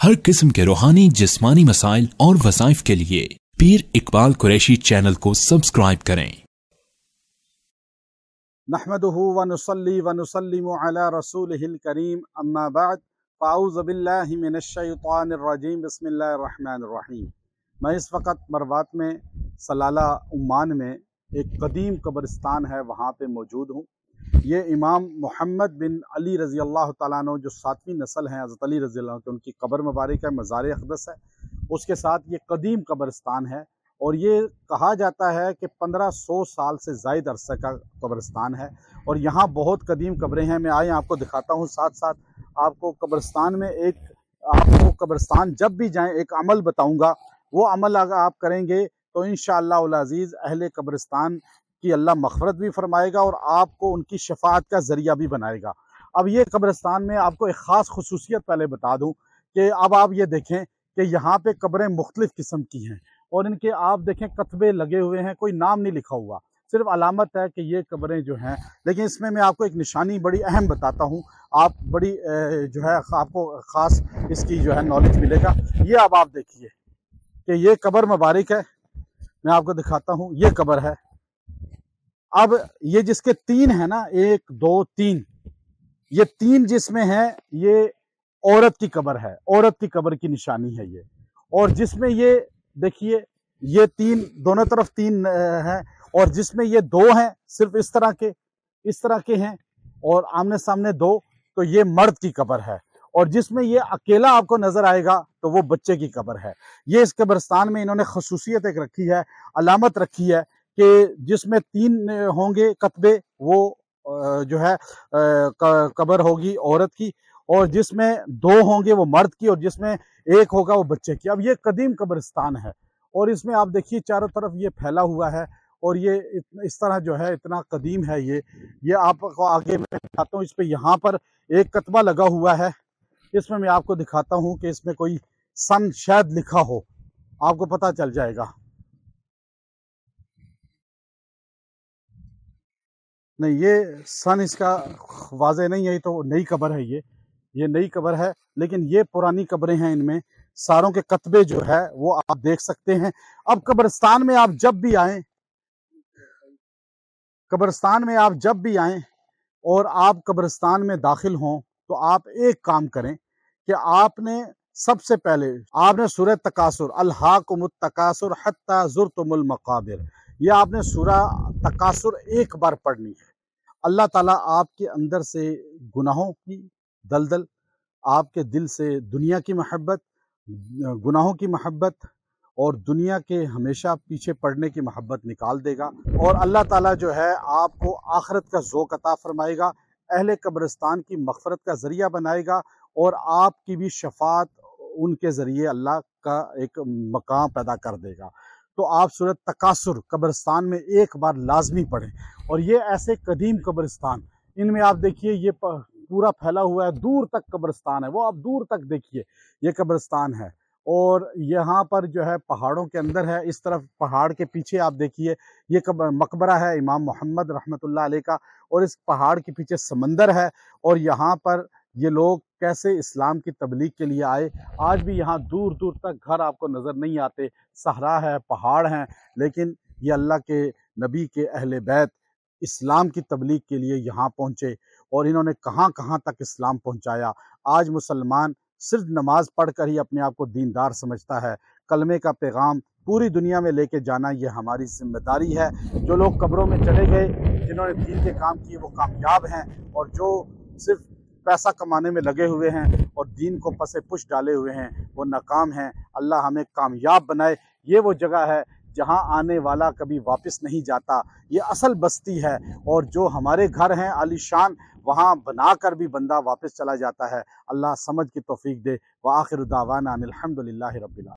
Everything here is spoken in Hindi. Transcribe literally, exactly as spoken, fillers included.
हर किस्म के रूहानी जिस्मानी मसाइल और वज़ाइफ के लिए पीर इकबाल कुरैशी चैनल को सब्सक्राइब करें। नहमदुहु व नुसल्ली व नुसल्लिमु अला रसूलिहिल करीम, अम्मा बाद, फ़अऊज़ु बिल्लाहि मिनश शैतानिर रजीम, बिस्मिल्लाहिर रहमानिर रहीम। मैं इस वक्त मरवात में सलाला ओमान में एक कदीम कब्रिस्तान है, वहाँ पे मौजूद हूँ। ये इमाम मोहम्मद बिन अली रज़ी अल्लाह तआला अन्हु जो सातवीं नस्ल हैं हज़रत अली रज़ी अल्लाह, उनकी कब्र मुबारक है, मज़ार अक़दस है। उसके साथ ये कदीम कब्रिस्तान है और ये कहा जाता है कि पंद्रह सौ साल से ज़ायद अरसे का कब्रिस्तान है और यहाँ बहुत कदीम कब्रें हैं। मैं आए आपको दिखाता हूँ, साथ साथ आपको कब्रिस्तान में एक आपको कब्रिस्तान जब भी जाएँ एक अमल बताऊँगा, वो अमल अगर आप करेंगे तो इंशाअल्लाह उल अज़ीज़ अहले कब्रिस्तान कि अल्लाह मग़फ़िरत भी फरमाएगा और आपको उनकी शफ़ाअत का ज़रिया भी बनाएगा। अब ये कब्रिस्तान में आपको एक ख़ास खुसूसियत पहले बता दूं कि अब आप ये देखें कि यहाँ पे कब्रें मुख्तलिफ़ किस्म की हैं और इनके आप देखें कतबे लगे हुए हैं, कोई नाम नहीं लिखा हुआ, सिर्फ अलामत है कि ये कब्रें जो हैं। लेकिन इसमें मैं आपको एक निशानी बड़ी अहम बताता हूँ, आप बड़ी जो है आपको ख़ास इसकी जो है नॉलेज मिलेगा। ये अब आप देखिए कि ये कब्र मुबारक है, मैं आपको दिखाता हूँ, ये कब्र है। अब ये जिसके तीन है ना, एक दो तीन, ये तीन जिसमें है ये औरत की कब्र है, औरत की कब्र की निशानी है ये। और जिसमें ये देखिए ये तीन दोनों तरफ तीन हैं और जिसमें ये दो हैं सिर्फ इस तरह के इस तरह के हैं और आमने सामने दो, तो ये मर्द की कब्र है। और जिसमें ये अकेला आपको नजर आएगा तो वो बच्चे की कब्र है। ये इस कब्रिस्तान में इन्होंने खसूसियत एक रखी है, अलामत रखी है कि जिसमें तीन होंगे कतबे वो जो है कब्र होगी औरत की, और जिसमें दो होंगे वो मर्द की, और जिसमें एक होगा वो बच्चे की। अब ये कदीम कब्रिस्तान है और इसमें आप देखिए चारों तरफ ये फैला हुआ है और ये इस तरह जो है इतना कदीम है ये ये आपको आगे मैं दिखाता हूँ। इस पे यहाँ पर एक कतबा लगा हुआ है, इसमें मैं आपको दिखाता हूँ कि इसमें कोई सन शायद लिखा हो, आपको पता चल जाएगा। नहीं, ये सन इसका वाज़े नहीं है, तो नई कब्र है ये ये नई कब्र है, लेकिन ये पुरानी कब्रें हैं। इनमें सारों के कतबे जो है वो आप देख सकते हैं। अब कब्रिस्तान में आप जब भी आएँ कब्रिस्तान में आप जब भी आएँ और आप कब्रिस्तान में दाखिल हों तो आप एक काम करें कि आपने सबसे पहले आपने सूरह तकासुर, अलहाकुमुत तकासुर हत्ता ज़ुरतुमुल मक़ाबिर, ये आपने सूरह तकासुर एक बार पढ़नी है। अल्लाह ताला आपके अंदर से गुनाहों की दलदल, आपके दिल से दुनिया की मोहब्बत, गुनाहों की मोहब्बत और दुनिया के हमेशा पीछे पड़ने की मोहब्बत निकाल देगा और अल्लाह ताला जो है आपको आखिरत का ज़ौक़ अता फरमाएगा, अहले कब्रिस्तान की मग़फ़िरत का ज़रिया बनाएगा और आपकी भी शफ़ाअत उनके ज़रिए अल्लाह का एक मकाम पैदा कर देगा। तो आप सूरत तकासुर कब्रिस्तान में एक बार लाजमी पढ़ें। और ये ऐसे कदीम कब्रिस्तान, इनमें आप देखिए ये पूरा फैला हुआ है, दूर तक कब्रिस्तान है, वो आप दूर तक देखिए ये कब्रिस्तान है। और यहाँ पर जो है पहाड़ों के अंदर है, इस तरफ पहाड़ के पीछे आप देखिए ये मकबरा है इमाम मोहम्मद रहमतुल्लाह अलैह का, और इस पहाड़ के पीछे समंदर है और यहाँ पर ये लोग कैसे इस्लाम की तबलीग के लिए आए। आज भी यहाँ दूर दूर तक घर आपको नज़र नहीं आते, सहरा है, पहाड़ हैं, लेकिन ये अल्लाह के नबी के अहले बैत इस्लाम की तबलीग के लिए यहाँ पहुँचे और इन्होंने कहाँ कहाँ तक इस्लाम पहुँचाया। आज मुसलमान सिर्फ नमाज पढ़ कर ही अपने आप को दीनदार समझता है। कलमे का पैगाम पूरी दुनिया में लेके जाना ये हमारी जिम्मेदारी है। जो लोग कब्रों में चले गए, जिन्होंने दीन के काम किए, वो कामयाब हैं, और जो सिर्फ पैसा कमाने में लगे हुए हैं और दीन को पसे पुश डाले हुए हैं वो नाकाम हैं। अल्लाह हमें कामयाब बनाए। ये वो जगह है जहाँ आने वाला कभी वापस नहीं जाता, ये असल बस्ती है। और जो हमारे घर हैं आलीशान, वहाँ बना कर भी बंदा वापस चला जाता है। अल्लाह समझ की तौफीक दे। व आखिर दावाना अनिल हम्दुलिल्लाहि रब्बिल आलमीन।